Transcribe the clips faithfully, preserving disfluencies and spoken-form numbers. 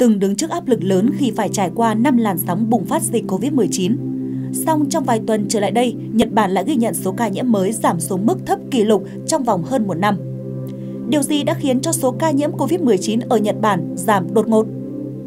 từng đứng trước áp lực lớn khi phải trải qua năm làn sóng bùng phát dịch Covid mười chín. Song trong vài tuần trở lại đây, Nhật Bản lại ghi nhận số ca nhiễm mới giảm xuống mức thấp kỷ lục trong vòng hơn một năm. Điều gì đã khiến cho số ca nhiễm Covid mười chín ở Nhật Bản giảm đột ngột?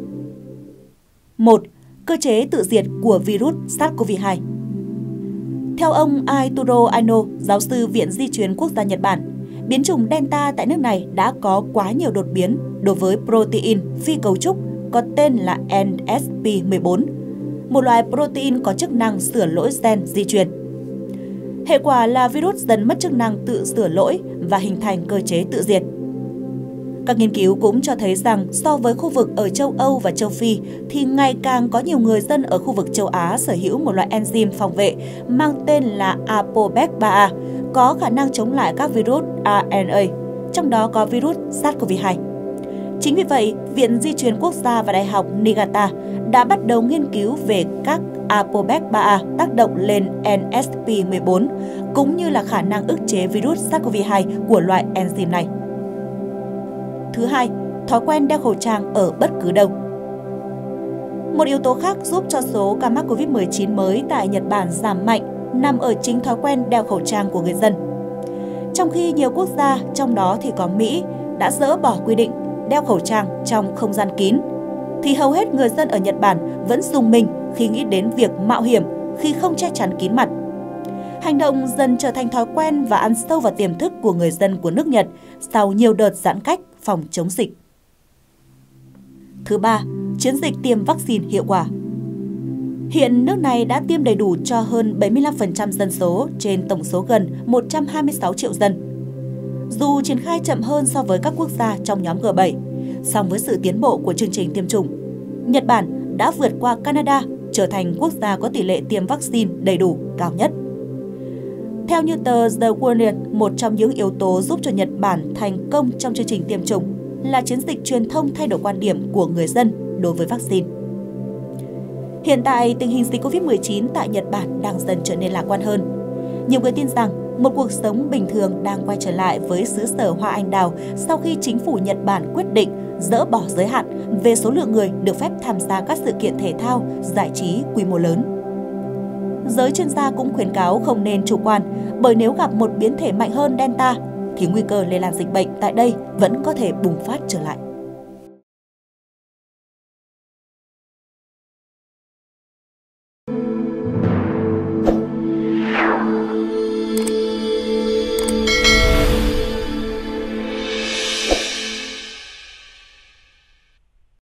một. Cơ chế tự diệt của virus SARS-xê o vê hai. Theo ông Aituro Aino, giáo sư Viện Di truyền Quốc gia Nhật Bản, biến chủng Delta tại nước này đã có quá nhiều đột biến đối với protein phi cấu trúc có tên là N S P mười bốn, một loại protein có chức năng sửa lỗi gen di truyền. Hệ quả là virus dần mất chức năng tự sửa lỗi và hình thành cơ chế tự diệt. Các nghiên cứu cũng cho thấy rằng so với khu vực ở châu Âu và châu Phi thì ngày càng có nhiều người dân ở khu vực châu Á sở hữu một loại enzyme phòng vệ mang tên là A P O B E C ba A, có khả năng chống lại các virus R N A, trong đó có virus SARS-xê o vê hai. Chính vì vậy, Viện Di truyền Quốc gia và Đại học Niigata đã bắt đầu nghiên cứu về các A P O B E C ba A tác động lên N S P mười bốn, cũng như là khả năng ức chế virus SARS-xê o vê hai của loại enzyme này. Thứ hai, thói quen đeo khẩu trang ở bất cứ đâu. Một yếu tố khác giúp cho số ca mắc Covid mười chín mới tại Nhật Bản giảm mạnh nằm ở chính thói quen đeo khẩu trang của người dân. Trong khi nhiều quốc gia, trong đó thì có Mỹ, đã dỡ bỏ quy định đeo khẩu trang trong không gian kín, thì hầu hết người dân ở Nhật Bản vẫn rùng mình khi nghĩ đến việc mạo hiểm khi không che chắn kín mặt. Hành động dần trở thành thói quen và ăn sâu vào tiềm thức của người dân của nước Nhật sau nhiều đợt giãn cách phòng chống dịch. Thứ ba, chiến dịch tiêm vaccine hiệu quả. Hiện nước này đã tiêm đầy đủ cho hơn bảy mươi lăm phần trăm dân số trên tổng số gần một trăm hai mươi sáu triệu dân. Dù triển khai chậm hơn so với các quốc gia trong nhóm G bảy, song với sự tiến bộ của chương trình tiêm chủng, Nhật Bản đã vượt qua Canada trở thành quốc gia có tỷ lệ tiêm vaccine đầy đủ cao nhất. Theo như tờ The Guardian, một trong những yếu tố giúp cho Nhật Bản thành công trong chương trình tiêm chủng là chiến dịch truyền thông thay đổi quan điểm của người dân đối với vaccine. Hiện tại, tình hình dịch Covid mười chín tại Nhật Bản đang dần trở nên lạc quan hơn. Nhiều người tin rằng một cuộc sống bình thường đang quay trở lại với xứ sở hoa anh đào sau khi chính phủ Nhật Bản quyết định dỡ bỏ giới hạn về số lượng người được phép tham gia các sự kiện thể thao, giải trí quy mô lớn. Giới chuyên gia cũng khuyến cáo không nên chủ quan, bởi nếu gặp một biến thể mạnh hơn Delta thì nguy cơ lây lan dịch bệnh tại đây vẫn có thể bùng phát trở lại.